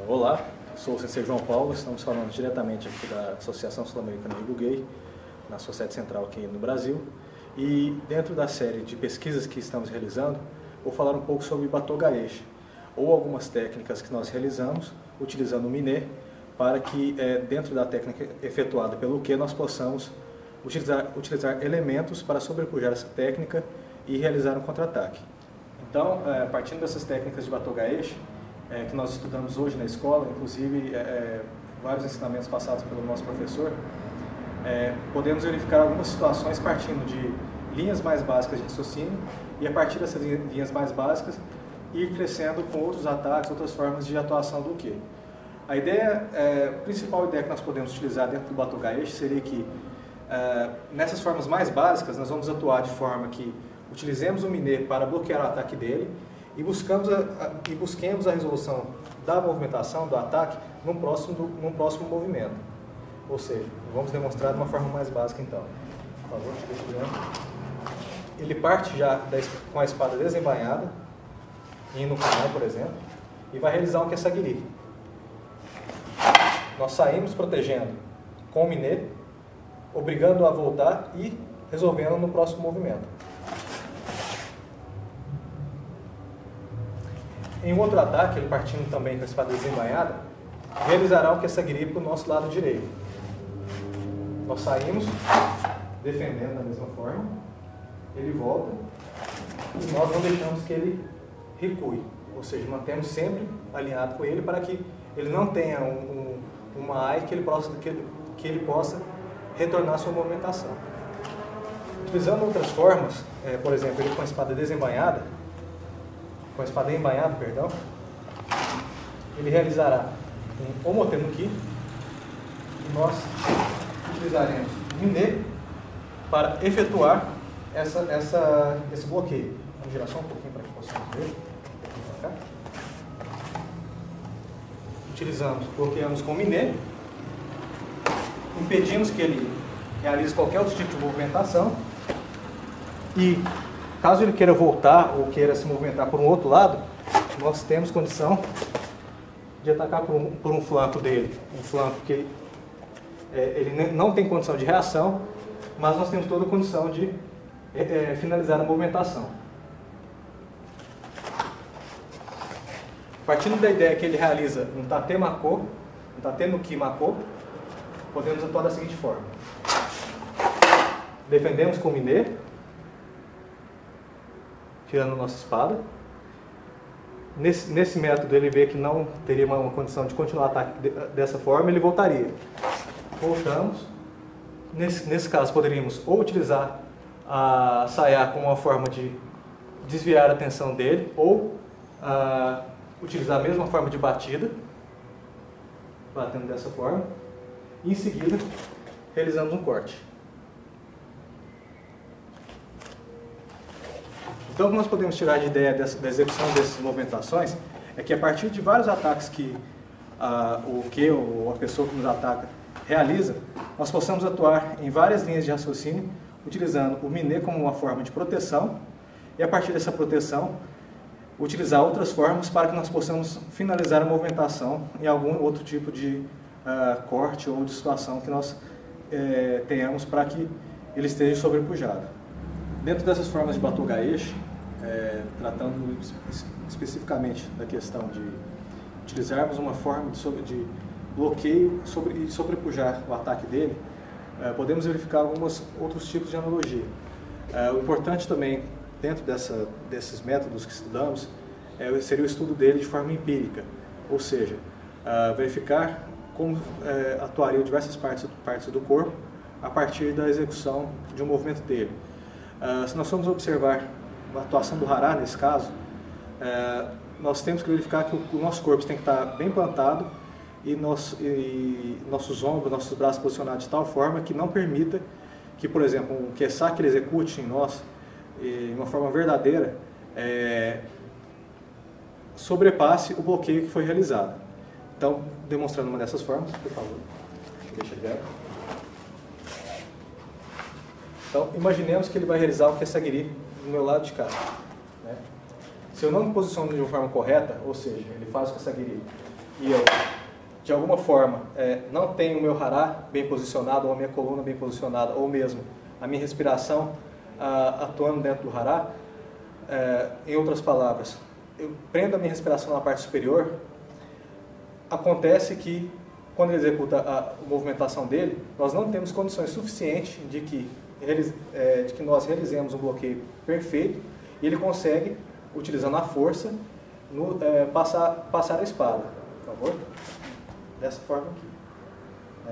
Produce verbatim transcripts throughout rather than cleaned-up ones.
Olá, sou o Sensei João Paulo, estamos falando diretamente aqui da Associação Sul-Americana de Buguei, na sua sede central aqui no Brasil. E dentro da série de pesquisas que estamos realizando, vou falar um pouco sobre Batogaeshi, ou algumas técnicas que nós realizamos utilizando o Miné, para que é, dentro da técnica efetuada pelo Q nós possamos utilizar, utilizar elementos para sobrepujar essa técnica e realizar um contra-ataque. Então, é, partindo dessas técnicas de Batogaeshi, é, que nós estudamos hoje na escola, inclusive é, vários ensinamentos passados pelo nosso professor, é, podemos verificar algumas situações partindo de linhas mais básicas de raciocínio e a partir dessas linhas mais básicas ir crescendo com outros ataques, outras formas de atuação do Q. A ideia, é, a principal ideia que nós podemos utilizar dentro do Batogaeshi seria que é, nessas formas mais básicas nós vamos atuar de forma que utilizemos o Miné para bloquear o ataque dele e, buscamos a, a, e busquemos a resolução da movimentação, do ataque, num próximo, do, num próximo movimento. Ou seja, vamos demonstrar de uma forma mais básica então. Por favor, deixa eu ver. Ele parte já da, com a espada desembainhada, indo no canal, por exemplo, e vai realizar um Kesagiri. Nós saímos protegendo com o Miné, obrigando-o a voltar e resolvendo no próximo movimento. Em um outro ataque, ele partindo também com a espada desembainhada, realizará o Kesagiri para o nosso lado direito. Nós saímos, defendendo da mesma forma, ele volta e nós não deixamos que ele recue. Ou seja, mantemos sempre alinhado com ele para que ele não tenha um, um, uma A I que ele, possa, que, ele, que ele possa retornar à sua movimentação. Utilizando outras formas, é, por exemplo, ele com a espada desembainhada, com a espada embainhada, perdão, ele realizará um Omotenuki e nós utilizaremos o Miné para efetuar essa, essa, esse bloqueio. Vamos girar só um pouquinho para que possamos ver. Utilizamos, bloqueamos com o Miné, impedimos que ele realize qualquer outro tipo de movimentação e, caso ele queira voltar ou queira se movimentar por um outro lado, nós temos condição de atacar por um, por um flanco dele, um flanco que é, ele não tem condição de reação, mas nós temos toda a condição de é, é, finalizar a movimentação. Partindo da ideia que ele realiza um Tate Mako, um Tate Nuki Mako, podemos atuar da seguinte forma. Defendemos com o Miné, tirando a nossa espada. Nesse, nesse método ele vê que não teria uma, uma condição de continuar o ataque de, dessa forma, ele voltaria. Voltamos. Nesse, nesse caso poderíamos ou utilizar a Saya como uma forma de desviar a atenção dele, ou a, utilizar a mesma forma de batida, batendo dessa forma, e em seguida realizamos um corte. Então, o que nós podemos tirar de ideia dessa, da execução dessas movimentações é que a partir de vários ataques que ah, o Q ou a pessoa que nos ataca realiza, nós possamos atuar em várias linhas de raciocínio, utilizando o Miné como uma forma de proteção e a partir dessa proteção utilizar outras formas para que nós possamos finalizar a movimentação em algum outro tipo de uh, corte ou de situação que nós eh, tenhamos para que ele esteja sobrepujado. Dentro dessas formas de Batogaeshi, eh, tratando especificamente da questão de utilizarmos uma forma de, sobre, de bloqueio sobre, e sobrepujar o ataque dele, eh, podemos verificar alguns outros tipos de analogia. Eh, o importante também, dentro dessa, desses métodos que estudamos, é, seria o estudo dele de forma empírica, ou seja, uh, verificar como é, atuariam diversas partes, partes do corpo a partir da execução de um movimento dele. Uh, se nós formos observar a atuação do Hara nesse caso, uh, nós temos que verificar que o, o nosso corpo tem que estar bem plantado e, nosso, e nossos ombros, nossos braços posicionados de tal forma que não permita que, por exemplo, um Kessa que ele execute em nós de uma forma verdadeira, é, sobrepasse o bloqueio que foi realizado. Então, demonstrando uma dessas formas, por favor, deixa eu ver. Então, imaginemos que ele vai realizar o Kesagiri do meu lado de cá. Né? Se eu não me posiciono de uma forma correta, ou seja, ele faz o Kesagiri e eu, de alguma forma, é, não tenho o meu hará bem posicionado, ou a minha coluna bem posicionada, ou mesmo a minha respiração a, atuando dentro do hará, é, em outras palavras, eu prendo a minha respiração na parte superior, acontece que, quando ele executa a movimentação dele, nós não temos condições suficientes de que, é, de que nós realizemos um bloqueio perfeito, e ele consegue, utilizando a força, no, é, passar, passar a espada. Por favor? Dessa forma aqui. Né?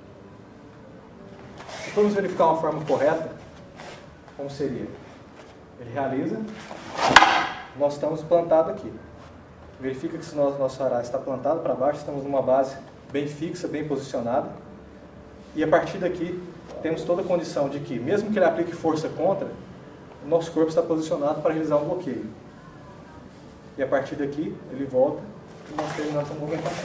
Se formos verificar uma forma correta, como seria? Ele realiza, nós estamos plantados aqui. Verifica que se nosso, nosso hará está plantado para baixo, estamos numa base bem fixa, bem posicionada. E a partir daqui, temos toda a condição de que, mesmo que ele aplique força contra, o nosso corpo está posicionado para realizar um bloqueio. E a partir daqui, ele volta e nós terminamos a movimentação.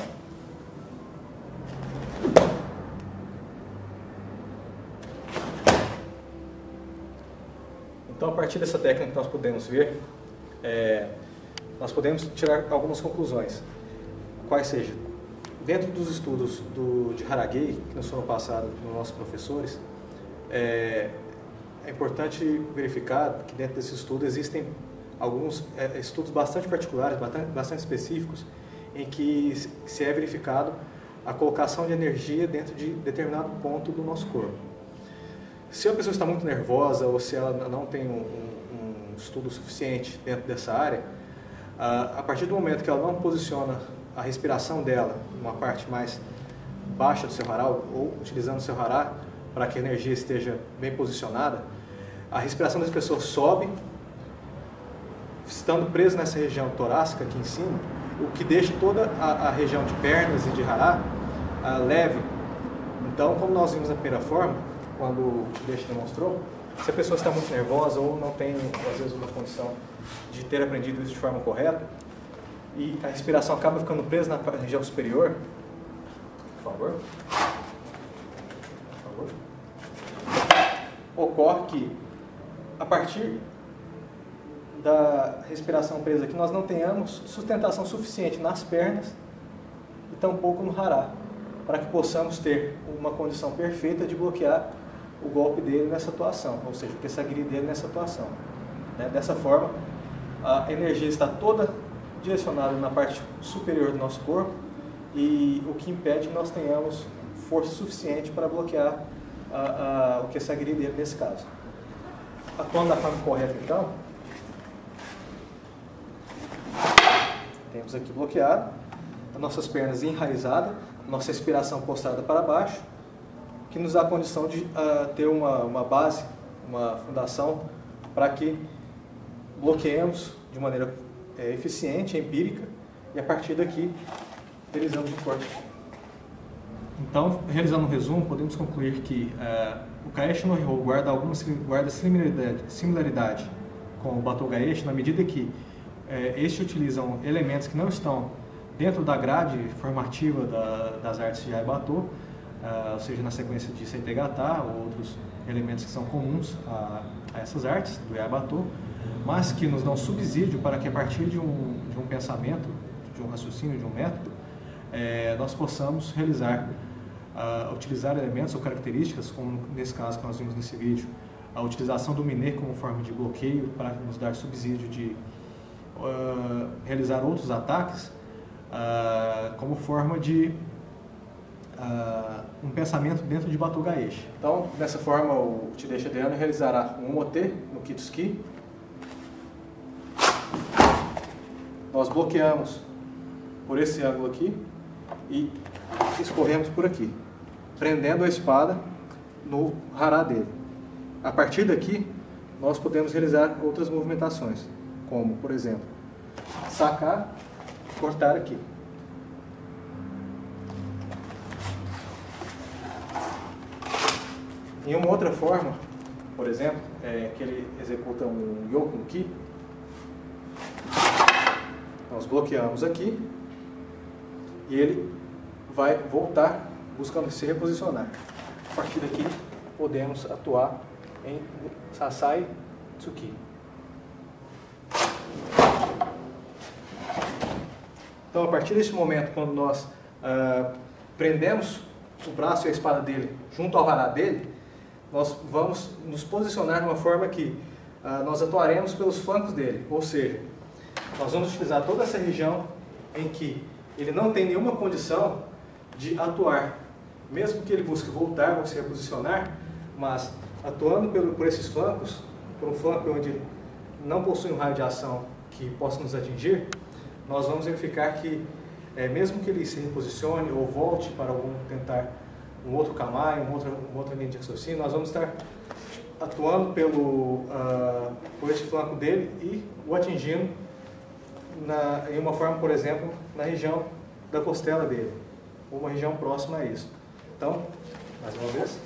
Então, a partir dessa técnica que nós podemos ver, é, nós podemos tirar algumas conclusões. Quais sejam? Dentro dos estudos do, de Haragei, que nos foram passados pelos nossos professores, é, é importante verificar que dentro desse estudo existem alguns é, estudos bastante particulares, bastante, bastante específicos, em que se é verificado a colocação de energia dentro de determinado ponto do nosso corpo. Se a pessoa está muito nervosa ou se ela não tem um, um, um estudo suficiente dentro dessa área, a, a partir do momento que ela não posiciona a respiração dela numa parte mais baixa do seu hará, ou utilizando o seu hará para que a energia esteja bem posicionada, a respiração das pessoas sobe, estando presa nessa região torácica aqui em cima, o que deixa toda a, a região de pernas e de hará a, leve. Então, como nós vimos na primeira forma, quando o Deixa demonstrou, se a pessoa está muito nervosa ou não tem, às vezes, uma condição de ter aprendido isso de forma correta, e a respiração acaba ficando presa na região superior, por favor, por favor, ocorre que, a partir da respiração presa aqui, nós não tenhamos sustentação suficiente nas pernas e tampouco no hará, para que possamos ter uma condição perfeita de bloquear o golpe dele nessa atuação, ou seja, o Kesagiri dele nessa atuação. Né? Dessa forma, a energia está toda direcionada na parte superior do nosso corpo, e o que impede que nós tenhamos força suficiente para bloquear a, a, o Kesagiri dele nesse caso. Atuando da forma correta, então, temos aqui bloqueado, as nossas pernas enraizadas, nossa respiração postrada para baixo, que nos dá a condição de uh, ter uma, uma base, uma fundação, para que bloqueemos de maneira é, eficiente, empírica, e a partir daqui realizamos o corte. Então, realizando um resumo, podemos concluir que uh, o Gaeshi no Rihou guarda alguma guarda similaridade, similaridade com o Batô Gaeshi, na medida que uh, estes utilizam elementos que não estão dentro da grade formativa da, das artes de Aibatô, uh, ou seja, na sequência de Seitegatá, ou outros elementos que são comuns a, a essas artes do Aibatô, mas que nos dão subsídio para que, a partir de um, de um pensamento, de um raciocínio, de um método, eh, nós possamos realizar, uh, utilizar elementos ou características, como nesse caso que nós vimos nesse vídeo, a utilização do Minê como forma de bloqueio para nos dar subsídio de uh, realizar outros ataques, Uh, como forma de uh, um pensamento dentro de Batô Gaeshi. Então, dessa forma, o Chidesha Dhyana realizará um Omote no Kitsuki. Nós bloqueamos por esse ângulo aqui e escorremos por aqui, prendendo a espada no hará dele. A partir daqui, nós podemos realizar outras movimentações, como, por exemplo, sacar, cortar aqui. Em uma outra forma, por exemplo, é que ele executa um Yoku no Ki, nós bloqueamos aqui e ele vai voltar buscando se reposicionar. A partir daqui, podemos atuar em Sasai Tsuki. Então, a partir desse momento, quando nós ah, prendemos o braço e a espada dele junto ao varal dele, nós vamos nos posicionar de uma forma que ah, nós atuaremos pelos flancos dele, ou seja, nós vamos utilizar toda essa região em que ele não tem nenhuma condição de atuar, mesmo que ele busque voltar ou se reposicionar, mas atuando pelo, por esses flancos, por um flanco onde ele não possui um raio de ação que possa nos atingir, nós vamos verificar que, é, mesmo que ele se reposicione ou volte para algum, tentar um outro kamae, uma outra, uma outra linha de raciocínio, nós vamos estar atuando pelo, uh, por esse flanco dele e o atingindo na, em uma forma, por exemplo, na região da costela dele, ou uma região próxima a isso. Então, mais uma vez,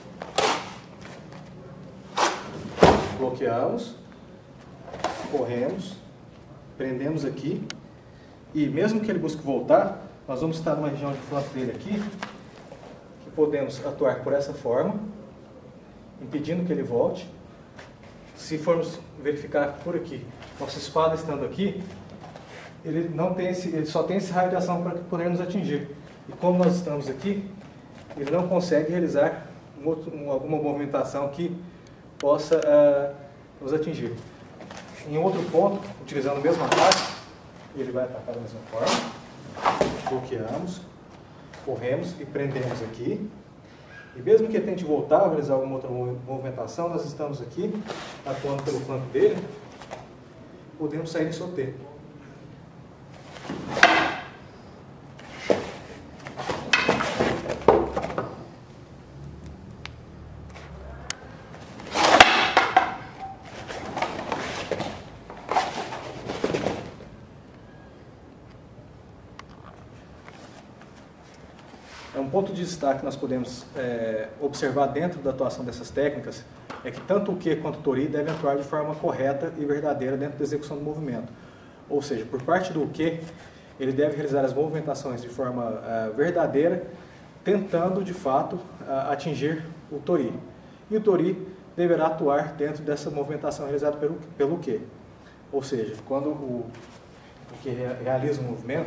bloqueamos, corremos, prendemos aqui, e mesmo que ele busque voltar, nós vamos estar numa região de flanco dele aqui, que podemos atuar por essa forma, impedindo que ele volte. Se formos verificar por aqui, nossa espada estando aqui, ele, não tem esse, ele só tem esse raio de ação para poder nos atingir. E como nós estamos aqui, ele não consegue realizar um outro, um, alguma movimentação que possa uh, nos atingir. Em outro ponto, utilizando o mesmo ataque, ele vai atacar da mesma forma. Bloqueamos, corremos e prendemos aqui. E mesmo que ele tente voltar ou realizar alguma outra movimentação, nós estamos aqui, atuando pelo flanco dele, podemos sair em sauté. Um ponto de destaque que nós podemos é, observar dentro da atuação dessas técnicas é que tanto o Ke quanto o Tori devem atuar de forma correta e verdadeira dentro da execução do movimento. Ou seja, por parte do Ke, ele deve realizar as movimentações de forma uh, verdadeira, tentando de fato uh, atingir o Tori. E o Tori deverá atuar dentro dessa movimentação realizada pelo, pelo Ke. Ou seja, quando o, o Ke realiza um movimento,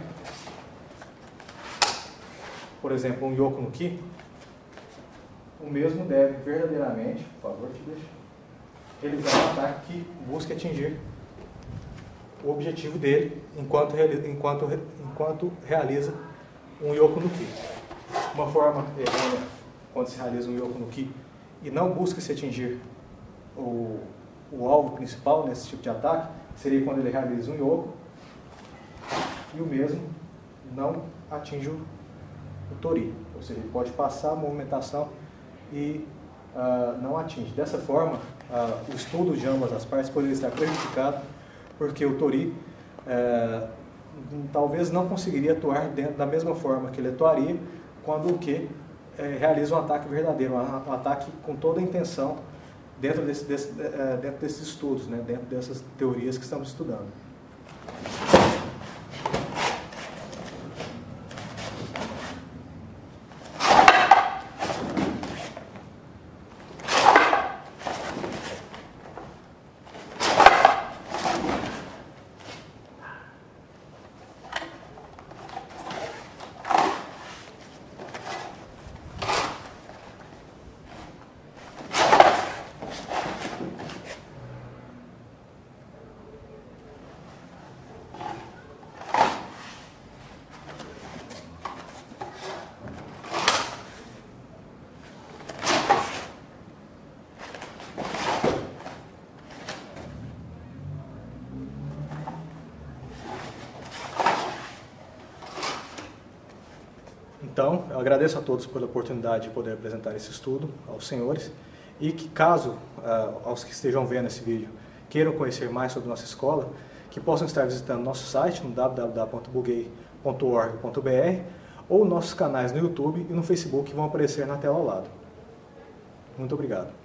por exemplo, um Yoku no Ki, o mesmo deve verdadeiramente, por favor, te deixa, realizar um ataque que busque atingir o objetivo dele enquanto, enquanto, enquanto realiza um Yoku no Ki. Uma forma errônea, quando se realiza um Yoku no Ki e não busca se atingir o, o alvo principal nesse tipo de ataque, seria quando ele realiza um Yoku e o mesmo não atinge o o Tori, ou seja, ele pode passar a movimentação e uh, não atinge. Dessa forma, uh, o estudo de ambas as partes poderia estar prejudicado, porque o Tori uh, talvez não conseguiria atuar dentro da mesma forma que ele atuaria quando o Ke uh, realiza um ataque verdadeiro, um, um ataque com toda a intenção dentro, desse, desse, uh, dentro desses estudos, né, dentro dessas teorias que estamos estudando. Então, eu agradeço a todos pela oportunidade de poder apresentar esse estudo aos senhores e que, caso uh, aos que estejam vendo esse vídeo queiram conhecer mais sobre nossa escola, que possam estar visitando nosso site no w w w ponto bugey ponto org ponto b r ou nossos canais no YouTube e no Facebook que vão aparecer na tela ao lado. Muito obrigado.